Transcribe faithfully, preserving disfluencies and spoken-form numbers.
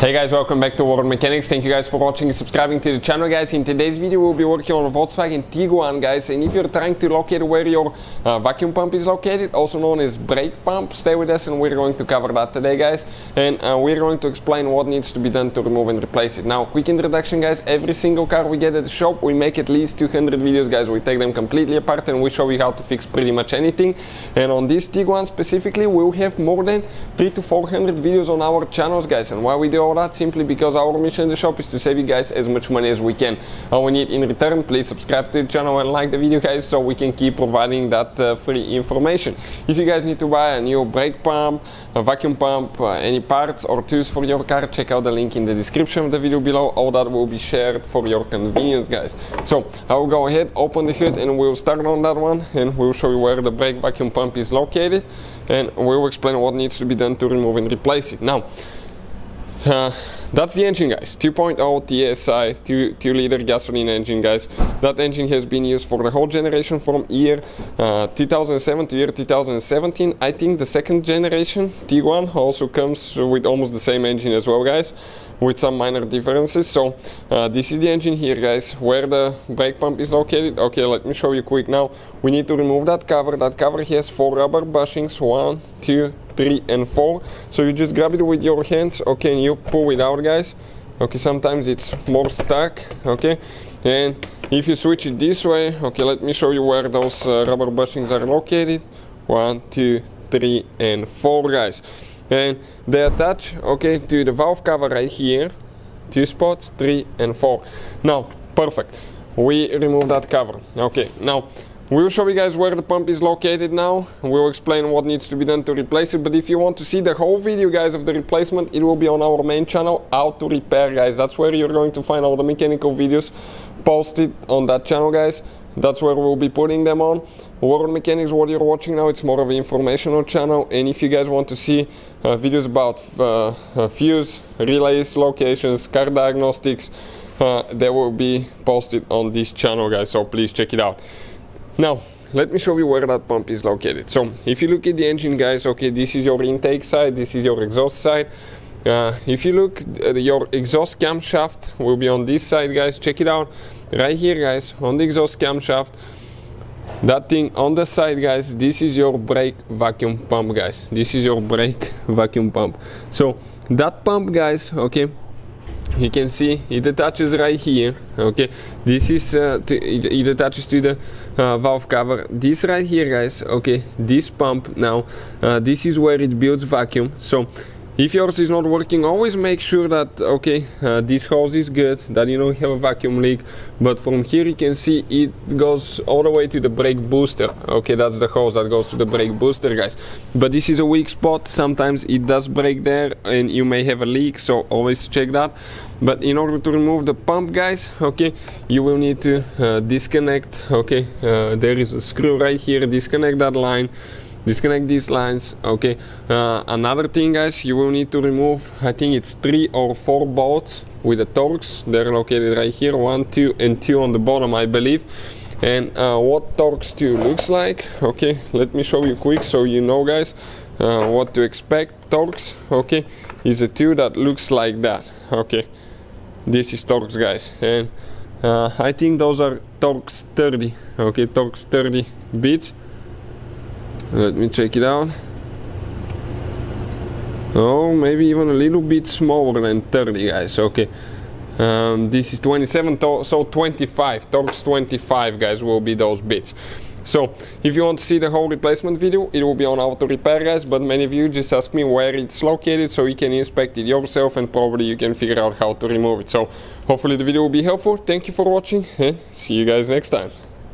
Hey guys, welcome back to World Mechanics. Thank you guys for watching and subscribing to the channel, guys. In today's video we'll be working on a Volkswagen Tiguan, guys, and if you're trying to locate where your uh, vacuum pump is located, also known as brake pump, stay with us and we're going to cover that today, guys, and uh, we're going to explain what needs to be done to remove and replace it. Now, quick introduction, guys. Every single car we get at the shop, we make at least two hundred videos, guys. We take them completely apart and we show you how to fix pretty much anything. And on this Tiguan specifically, we'll have more than three to four hundred videos on our channels, guys. And why we do all that? Simply because our mission in the shop is to save you guys as much money as we can. All we need in return, please subscribe to the channel and like the video, guys, so we can keep providing that uh, free information. If you guys need to buy a new brake pump, a vacuum pump, uh, any parts or tools for your car, check out the link in the description of the video below. All that will be shared for your convenience, guys. So I will go ahead, open the hood, and we'll start on that one, and we'll show you where the brake vacuum pump is located, and we'll explain what needs to be done to remove and replace it. Now, Uh, that's the engine, guys. two point oh T S I, two liter gasoline engine, guys. That engine has been used for the whole generation from year uh, two thousand seven to year two thousand seventeen. I think the second generation Tiguan also comes with almost the same engine as well, guys, with some minor differences. So uh, this is the engine here, guys, where the brake pump is located. Okay, let me show you quick. Now we need to remove that cover. That cover has four rubber bushings, one, two, three and four. So you just grab it with your hands, okay, and you pull it out, guys. Okay, sometimes it's more stuck, okay, and if you switch it this way, okay, let me show you where those uh, rubber bushings are located. One, two, three and four, guys, and they attach, okay, to the valve cover right here. Two spots, three and four. Now, perfect, we remove that cover. Okay, now we'll show you guys where the pump is located now. We'll explain what needs to be done to replace it. But if you want to see the whole video, guys, of the replacement, it will be on our main channel, How to Repair, guys. That's where you're going to find all the mechanical videos posted on that channel, guys. That's where we'll be putting them on. World Mechanics, what you're watching now, it's more of an informational channel. And if you guys want to see uh, videos about uh, uh, fuse, relays, locations, car diagnostics, uh, they will be posted on this channel, guys. So please check it out. Now, let me show you where that pump is located. So, if you look at the engine, guys, okay, this is your intake side, this is your exhaust side. Uh, if you look, uh, your exhaust camshaft will be on this side, guys. Check it out. Right here, guys, on the exhaust camshaft. That thing on the side, guys, this is your brake vacuum pump, guys. This is your brake vacuum pump. So, that pump, guys, okay, you can see it attaches right here. Okay, this is uh, to, it, it attaches to the uh, valve cover. This right here, guys, okay, this pump now, uh, this is where it builds vacuum. So if yours is not working, always make sure that, okay, uh, this hose is good, that you don't have a vacuum leak. But from here you can see it goes all the way to the brake booster. Okay, that's the hose that goes to the brake booster, guys. But this is a weak spot. Sometimes it does break there and you may have a leak, so always check that. But in order to remove the pump, guys, okay, you will need to uh, disconnect, okay, uh, there is a screw right here, disconnect that line, disconnect these lines, okay. Uh, another thing, guys, you will need to remove, I think it's three or four bolts with the Torx. They're located right here, one, two and two on the bottom, I believe. And uh, what Torx two looks like, okay, let me show you quick so you know, guys, uh, what to expect. Torx, okay, is a two that looks like that, okay. This is Torx, guys, and uh, I think those are Torx thirty, okay, Torx thirty bits. Let me check it out. Oh, maybe even a little bit smaller than thirty, guys, okay. Um, this is twenty-seven, so twenty-five, Torx twenty-five, guys, will be those bits. So, if you want to see the whole replacement video, it will be on How to Repair, guys, but many of you just ask me where it's located so you can inspect it yourself and probably you can figure out how to remove it. So, hopefully the video will be helpful. Thank you for watching and see you guys next time.